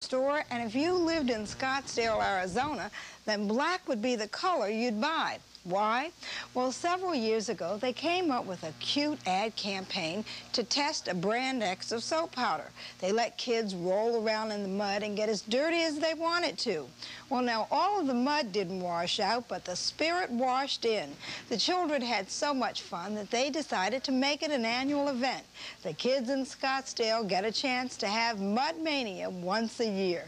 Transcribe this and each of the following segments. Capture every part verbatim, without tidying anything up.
store, and if you lived in Scottsdale, Arizona, then black would be the color you'd buy. Why? Well, several years ago, they came up with a cute ad campaign to test a brand X of soap powder. They let kids roll around in the mud and get as dirty as they wanted to. Well, now, all of the mud didn't wash out, but the spirit washed in. The children had so much fun that they decided to make it an annual event. The kids in Scottsdale get a chance to have Mud Mania once a year.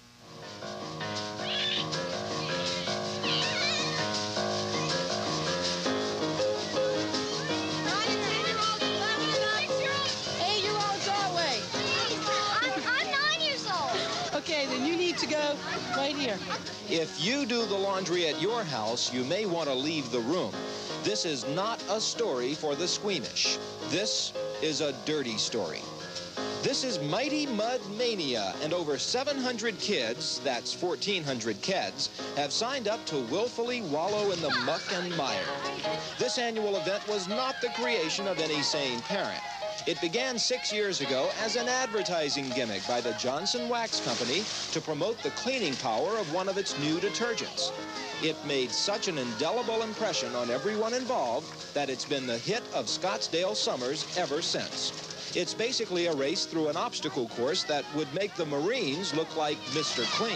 Okay, then you need to go right here. If you do the laundry at your house, you may want to leave the room. This is not a story for the squeamish. This is a dirty story. This is Mighty Mud Mania, and over seven hundred kids, that's fourteen hundred kids, have signed up to willfully wallow in the muck and mire. This annual event was not the creation of any sane parent. It began six years ago as an advertising gimmick by the Johnson Wax Company to promote the cleaning power of one of its new detergents. It made such an indelible impression on everyone involved that it's been the hit of Scottsdale summers ever since. It's basically a race through an obstacle course that would make the Marines look like Mister Clean.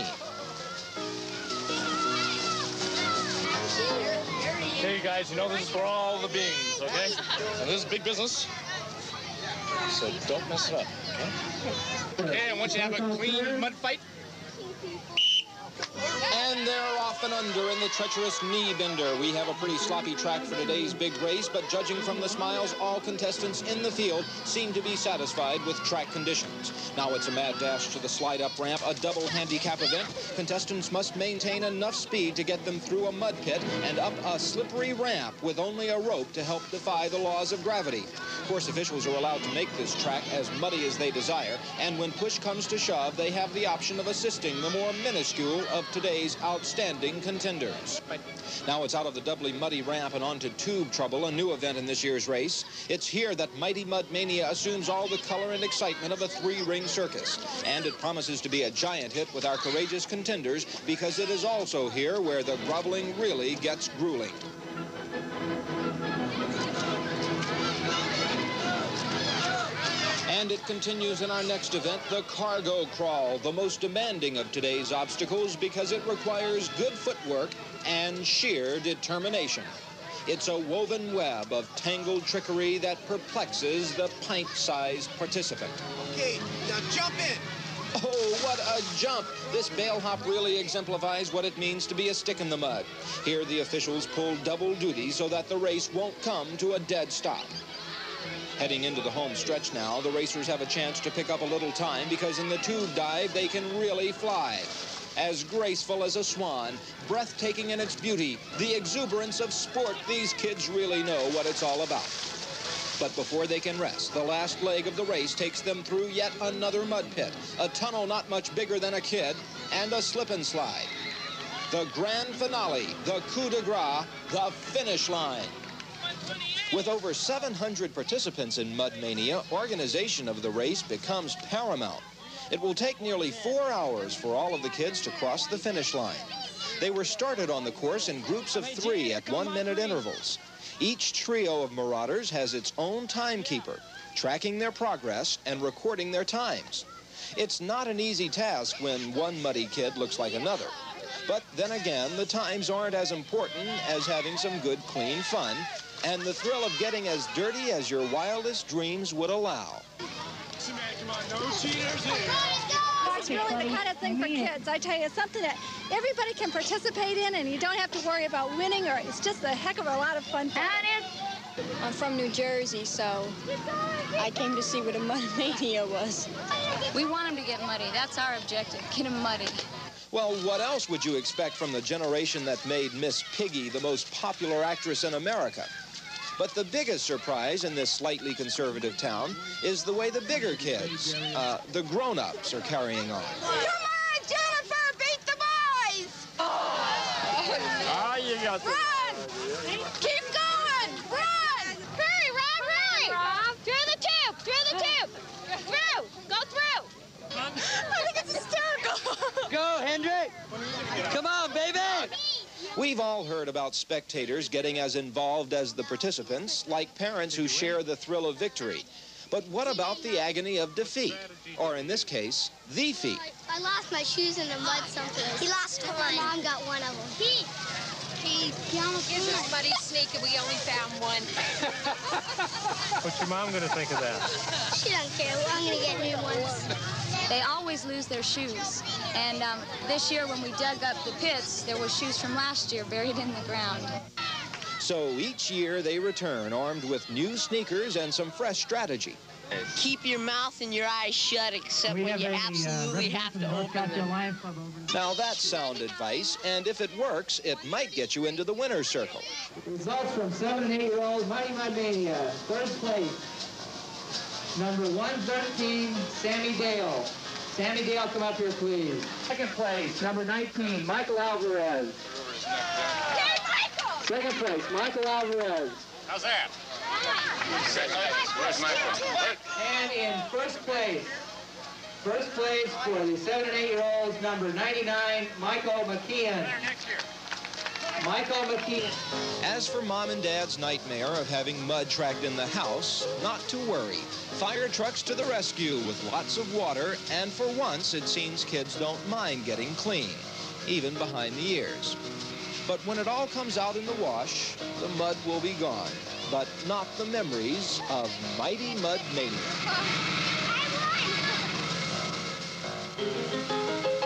Hey guys, you know this is for all the beans, okay? And this is big business. So don't mess it up, okay? Okay, I want you to have a clean mud fight. And they're off and under in the treacherous knee bender. We have a pretty sloppy track for today's big race, but judging from the smiles, all contestants in the field seem to be satisfied with track conditions. Now it's a mad dash to the slide-up ramp, a double handicap event. Contestants must maintain enough speed to get them through a mud pit and up a slippery ramp with only a rope to help defy the laws of gravity. Course officials are allowed to make this track as muddy as they desire, and when push comes to shove, they have the option of assisting the more minuscule of today's outstanding contenders. Now it's out of the doubly muddy ramp and onto tube trouble, a new event in this year's race. It's here that Mighty Mud Mania assumes all the color and excitement of a three-ring circus. And it promises to be a giant hit with our courageous contenders, because it is also here where the groveling really gets grueling. And it continues in our next event, the cargo crawl, the most demanding of today's obstacles because it requires good footwork and sheer determination. It's a woven web of tangled trickery that perplexes the pint-sized participant. Okay, now jump in. Oh, what a jump! This bail hop really exemplifies what it means to be a stick in the mud. Here the officials pull double duty so that the race won't come to a dead stop. Heading into the home stretch now, the racers have a chance to pick up a little time because in the tube dive, they can really fly. As graceful as a swan, breathtaking in its beauty, the exuberance of sport, these kids really know what it's all about. But before they can rest, the last leg of the race takes them through yet another mud pit, a tunnel not much bigger than a kid, and a slip and slide. The grand finale, the coup de grace, the finish line. With over seven hundred participants in Mud Mania, organization of the race becomes paramount. It will take nearly four hours for all of the kids to cross the finish line. They were started on the course in groups of three at one-minute intervals. Each trio of marauders has its own timekeeper, tracking their progress and recording their times. It's not an easy task when one muddy kid looks like another. But then again, the times aren't as important as having some good, clean fun and the thrill of getting as dirty as your wildest dreams would allow. Come on, no cheaters here. It's really the kind of thing for kids. I tell you, it's something that everybody can participate in, and you don't have to worry about winning, or it's just a heck of a lot of fun. I'm from New Jersey, so I came to see what a Mud Mania was. We want them to get muddy. That's our objective, get them muddy. Well, what else would you expect from the generation that made Miss Piggy the most popular actress in America? But the biggest surprise in this slightly conservative town is the way the bigger kids, uh, the grown-ups, are carrying on. Come on, Jennifer, beat the boys! Ah, you got this. Run! Keep going! Run! Hurry, Rob, hurry! Through the tube! Through the tube! Through! Go through! I think it's hysterical. Kendrick. Come on, baby. We've all heard about spectators getting as involved as the participants, like parents who share the thrill of victory. But what about the agony of defeat? Or in this case, the feat. I lost my shoes in the mud someplace. He lost mine. My mom got one of them. He, he, he almost Here's a muddy sneak and we only found one. What's your mom going to think of that? She doesn't care. I'm going to get new ones. They always lose their shoes. And um, this year when we dug up the pits, there were shoes from last year buried in the ground. So each year they return armed with new sneakers and some fresh strategy. Keep your mouth and your eyes shut except We when have you a, absolutely uh, have to open them. Lions Club over. Now that's sound advice, and if it works, it might get you into the winner's circle. Results from seven and eight-year-old Mighty Mud Mania. Third place, number one thirteen, Sammy Dale. Sammy Dale, come up here, please. Second place, number nineteen, Michael Alvarez. Second place, Michael Alvarez. How's that? Where's Michael? And in first place, first place for the seven and eight-year-olds, number ninety-nine, Michael McKeon. Michael McKeon. As for Mom and Dad's nightmare of having mud tracked in the house, not to worry. Fire trucks to the rescue with lots of water, and for once it seems kids don't mind getting clean, even behind the ears. But when it all comes out in the wash, the mud will be gone, but not the memories of Mighty Mud Mania.